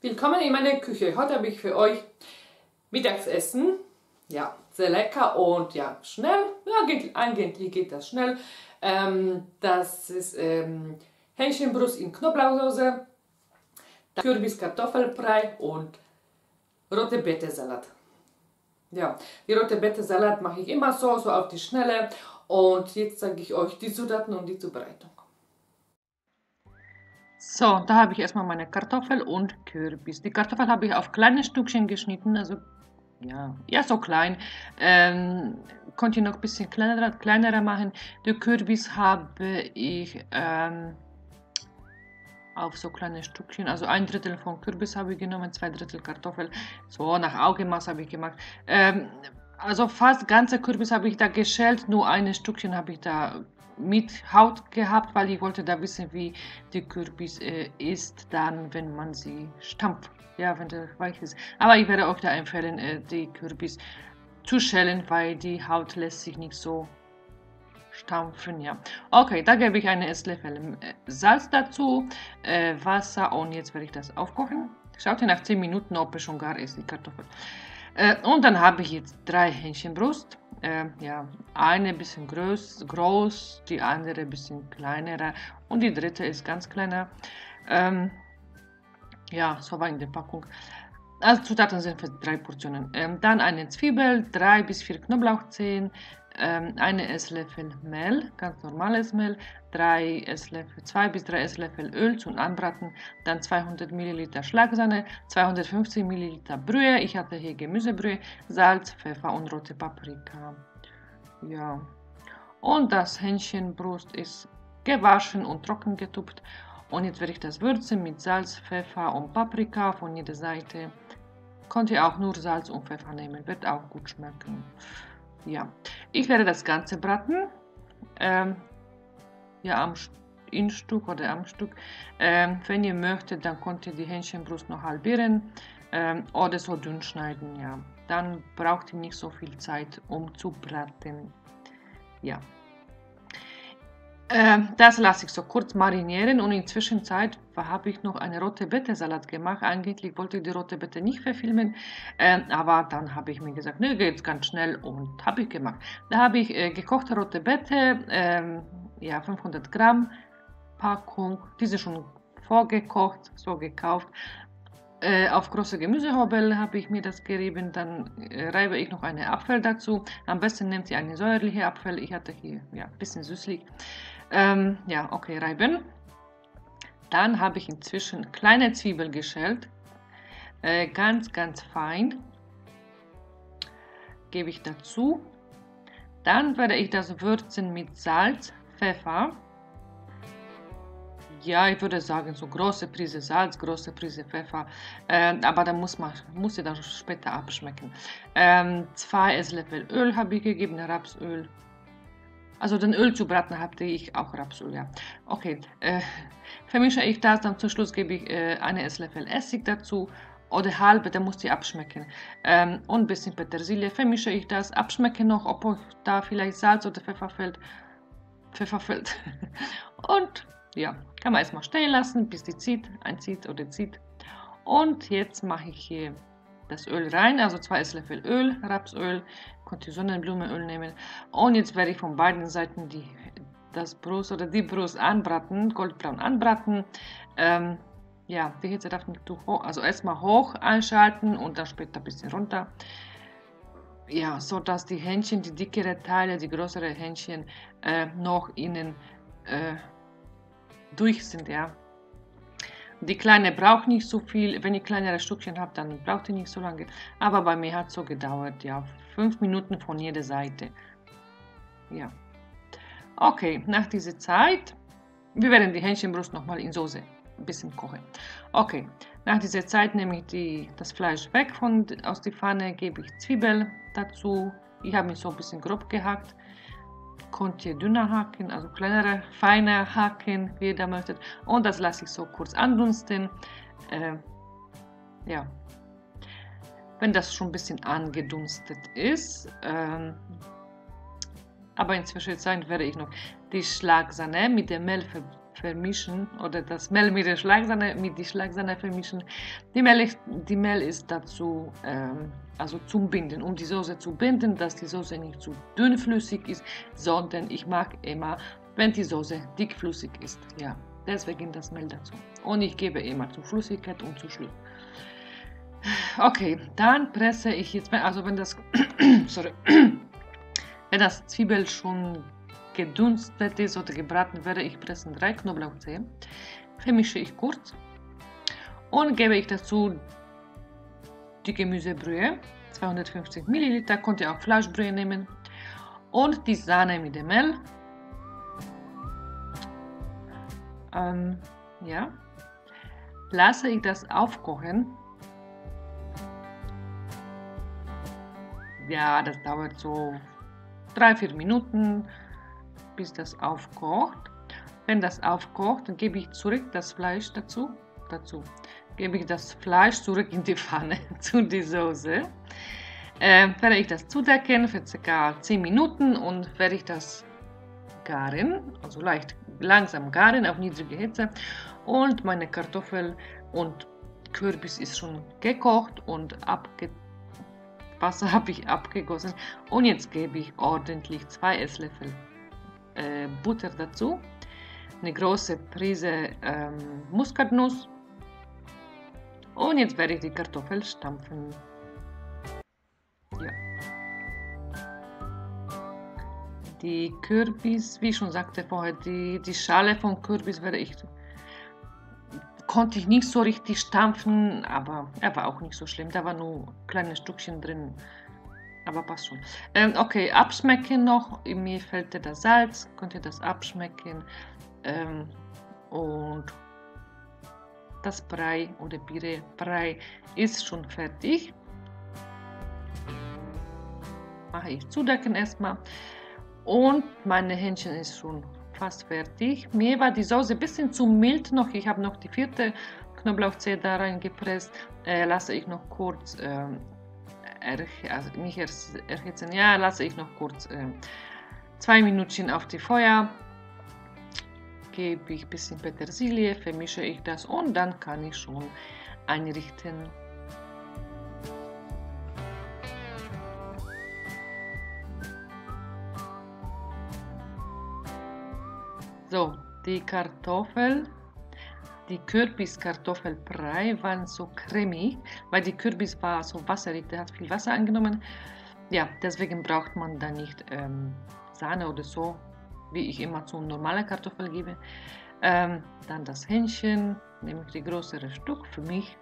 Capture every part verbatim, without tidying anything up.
Willkommen in meiner Küche. Heute habe ich für euch Mittagsessen. Ja, sehr lecker und ja, schnell. Ja, geht, eigentlich geht das schnell. Ähm, das ist ähm, Hähnchenbrust in Knoblauchsoße, Kürbis, Kartoffelbrei und rote Beete-Salat. Ja, die rote Beete-Salat mache ich immer so, so auf die Schnelle. Und jetzt zeige ich euch die Zutaten und die Zubereitung. So, da habe ich erstmal meine Kartoffel und Kürbis. Die Kartoffel habe ich auf kleine Stückchen geschnitten, also ja, ja so klein. Ähm, konnte ich noch ein bisschen kleiner, kleinerer machen. Die Kürbis habe ich ähm, auf so kleine Stückchen, also ein Drittel von Kürbis habe ich genommen, zwei Drittel Kartoffel, so nach Augenmaß habe ich gemacht. Ähm, also fast ganze Kürbis habe ich da geschält, nur ein Stückchen habe ich da mit Haut gehabt, weil ich wollte da wissen, wie die Kürbis äh, ist, dann, wenn man sie stampft, ja, wenn der weich ist. Aber ich werde euch da empfehlen, äh, die Kürbis zu schälen, weil die Haut lässt sich nicht so stampfen, ja. Okay, da gebe ich einen Esslöffel Salz dazu, äh, Wasser und jetzt werde ich das aufkochen. Schaut ihr nach zehn Minuten, ob es schon gar ist, die Kartoffel. Äh, und dann habe ich jetzt drei Hähnchenbrust. Äh, ja, eine ein bisschen groß, groß, die andere ein bisschen kleinerer und die dritte ist ganz kleiner. Ähm, ja, so war in der Packung. Also Zutaten sind für drei Portionen. Ähm, dann eine Zwiebel, drei bis vier Knoblauchzehen, ähm, eine Esslöffel Mehl, ganz normales Mehl, drei Esslöffel, zwei bis drei Esslöffel Öl zum Anbraten, dann zweihundert Milliliter Schlagsahne, zweihundertfünfzig Milliliter Brühe, ich hatte hier Gemüsebrühe, Salz, Pfeffer und rote Paprika. Ja. Und das Hähnchenbrust ist gewaschen und trocken getupft. Und jetzt werde ich das würzen mit Salz, Pfeffer und Paprika von jeder Seite. Könnt ihr auch nur Salz und Pfeffer nehmen, wird auch gut schmecken. Ja, ich werde das Ganze braten. Ähm, ja, am in Stück oder am Stück. Ähm, wenn ihr möchtet, dann könnt ihr die Hähnchenbrust noch halbieren ähm, oder so dünn schneiden. Ja, dann braucht ihr nicht so viel Zeit, um zu braten. Ja. Das lasse ich so kurz marinieren und in der Zwischenzeit habe ich noch eine rote Beete-Salat gemacht. Eigentlich wollte ich die rote Beete nicht verfilmen, äh, aber dann habe ich mir gesagt, ne, geht ganz schnell und habe ich gemacht. Da habe ich äh, gekochte rote Beete, äh, ja, fünfhundert Gramm Packung, diese schon vorgekocht, so gekauft. Äh, auf große Gemüsehobel habe ich mir das gerieben, dann äh, reibe ich noch einen Apfel dazu. Am besten nehmt ihr einen säuerlichen Apfel, ich hatte hier ja, ein bisschen süßlich. Ähm, ja, okay, reiben. Dann habe ich inzwischen kleine Zwiebeln geschält, äh, ganz, ganz fein. Gebe ich dazu. Dann werde ich das würzen mit Salz, Pfeffer. Ja, ich würde sagen, so große Prise Salz, große Prise Pfeffer, äh, aber da muss man, muss ich dann später abschmecken. Ähm, zwei Esslöffel Öl habe ich gegeben, Rapsöl. Also den Öl zu braten hatte ich auch Rapsöl, ja. Okay, äh, vermische ich das, dann zum Schluss gebe ich äh, eine Esslöffel Essig dazu oder halbe, da muss ich abschmecken. Ähm, und ein bisschen Petersilie, vermische ich das, abschmecke noch, ob da vielleicht Salz oder Pfeffer fällt. Pfeffer fällt. Und ja, kann man erstmal stehen lassen, bis die zieht, einzieht oder zieht. Und jetzt mache ich hier das Öl rein, also zwei Esslöffel Öl, Rapsöl, könnt ihr Sonnenblumenöl nehmen. Und jetzt werde ich von beiden Seiten die, das Brust oder die Brust anbraten, goldbraun anbraten. Ähm, ja, die Hitze darf nicht zu hoch, also erstmal hoch einschalten und dann später ein bisschen runter. Ja, so dass die Hähnchen, die dickere Teile, die größeren Hähnchen äh, noch innen äh, durch sind, ja. Die kleine braucht nicht so viel. Wenn ihr kleinere Stückchen habt, dann braucht ihr nicht so lange. Aber bei mir hat es so gedauert, ja, fünf Minuten von jeder Seite. Ja. Okay, nach dieser Zeit, wir werden die Hähnchenbrust nochmal in Soße ein bisschen kochen. Okay, nach dieser Zeit nehme ich die, das Fleisch weg von, aus der Pfanne, gebe ich Zwiebeln dazu. Ich habe mich so ein bisschen grob gehackt. Könnt ihr dünner hacken, also kleinere, feiner hacken, wie ihr da möchtet. Und das lasse ich so kurz andunsten. Äh, ja, wenn das schon ein bisschen angedunstet ist. Ähm, aber inzwischen werde ich noch die Schlagsahne mit dem Mehl vermischen oder das Mehl mit der Schlagsahne, mit die Schlagsahne vermischen. Die Mehl, die Mehl ist dazu, ähm, also zum Binden, um die Soße zu binden, dass die Soße nicht zu dünnflüssig ist, sondern ich mag immer, wenn die Soße dickflüssig ist. Ja, deswegen das Mehl dazu. Und ich gebe immer zur Flüssigkeit und zu Schluss. Okay, dann presse ich jetzt, also wenn das, sorry, wenn das Zwiebel schon gedunstet ist oder gebraten, werde ich pressen drei Knoblauchzehen, vermische ich kurz und gebe ich dazu die Gemüsebrühe, zweihundertfünfzig Milliliter, könnt ihr auch Fleischbrühe nehmen, und die Sahne mit dem Mehl. Ähm, ja, lasse ich das aufkochen. Ja, das dauert so drei, vier Minuten, bis das aufkocht. Wenn das aufkocht, dann gebe ich zurück das Fleisch dazu. Dazu gebe ich das Fleisch zurück in die Pfanne zu der Soße. Äh, werde ich das zudecken für ca. zehn Minuten und werde ich das garen, also leicht langsam garen auf niedrige Hitze. Und meine Kartoffel und Kürbis ist schon gekocht und abgetrocknet. Wasser habe ich abgegossen und jetzt gebe ich ordentlich zwei Esslöffel äh, Butter dazu, eine große Prise ähm, Muskatnuss und jetzt werde ich die Kartoffel stampfen. Ja. Die Kürbis, wie ich schon sagte vorher, die, die Schale von Kürbis werde ich konnte ich nicht so richtig stampfen, aber er war auch nicht so schlimm. Da war nur kleine Stückchen drin, aber passt schon. Ähm, okay, abschmecken noch. Mir fehlte das Salz, könnt ihr das abschmecken. Ähm, und das Brei oder Pire Brei ist schon fertig. Mache ich zudecken erstmal. Und meine Hähnchen ist schon fast fertig. Mir war die Soße ein bisschen zu mild noch. Ich habe noch die vierte Knoblauchzehe da reingepresst. Äh, lasse ich noch kurz, äh, also nicht erhitzen, ja, lasse ich noch kurz äh, zwei Minuten auf die Feuer. Gebe ich ein bisschen Petersilie, vermische ich das und dann kann ich schon einrichten. So, die Kartoffel, die Kürbis-Kartoffelbrei waren so cremig, weil die Kürbis war so wasserig, der hat viel Wasser angenommen. Ja, deswegen braucht man da nicht ähm, Sahne oder so, wie ich immer zu normaler Kartoffel gebe. Ähm, dann das Hähnchen, nehme ich die größere Stück für mich.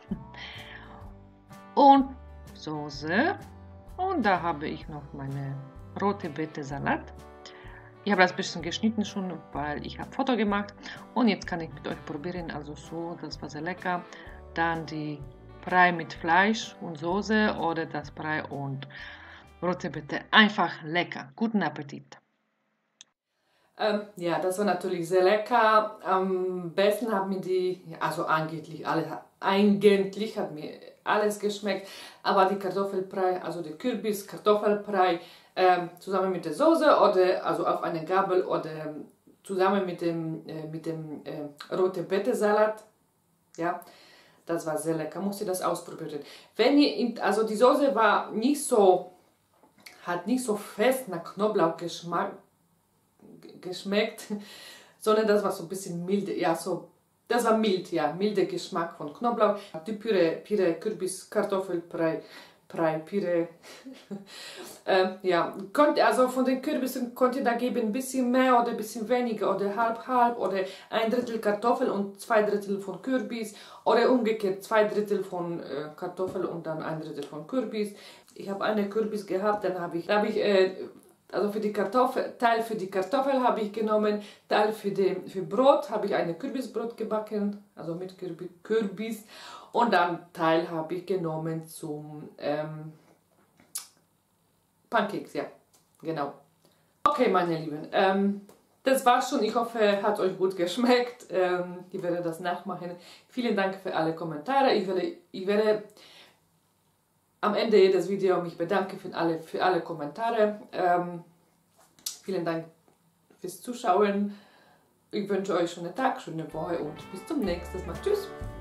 Und Soße. Und da habe ich noch meine rote Beete-Salat. Ich habe das ein bisschen geschnitten schon, weil ich habe Foto gemacht. Und jetzt kann ich mit euch probieren, also so, das war sehr lecker. Dann die Brei mit Fleisch und Soße oder das Brei und rote Beete. Einfach lecker. Guten Appetit. Ähm, ja, das war natürlich sehr lecker. Am besten hat mir die, also eigentlich alles, eigentlich hat mir alles geschmeckt, aber die Kartoffelbrei, also der Kürbis, Kartoffelbrei, ähm, zusammen mit der Soße oder also auf eine Gabel oder ähm, zusammen mit dem, äh, mit dem äh, rote Beete-Salat, ja, das war sehr lecker, musst ihr das ausprobieren. Wenn ihr, in, also die Soße war nicht so, hat nicht so fest nach Knoblauchgeschmack geschmeckt, sondern das war so ein bisschen milde, ja, so, das war mild, ja, milder Geschmack von Knoblauch. Die Püree, Püree, Kürbis, Kartoffelbrei, Brei, Püree, ähm, ja, könnt, also von den Kürbissen könnt ihr da geben ein bisschen mehr oder ein bisschen weniger oder halb, halb oder ein Drittel Kartoffel und zwei Drittel von Kürbis oder umgekehrt zwei Drittel von äh, Kartoffel und dann ein Drittel von Kürbis. Ich habe eine Kürbis gehabt, dann habe ich, da habe ich äh, also für die Kartoffel, Teil für die Kartoffel habe ich genommen, Teil für, den, für Brot habe ich eine Kürbisbrot gebacken, also mit Kürbis. Und dann Teil habe ich genommen zum ähm, Pancakes, ja, genau. Okay, meine Lieben, ähm, das war's schon. Ich hoffe, hat euch gut geschmeckt. Ähm, ich werde das nachmachen. Vielen Dank für alle Kommentare. Ich werde, ich werde am Ende jedes Video mich bedanken für alle, für alle Kommentare. Ähm, vielen Dank fürs Zuschauen ich wünsche euch schönen Tag, schöne Woche und bis zum nächsten Mal. Tschüss!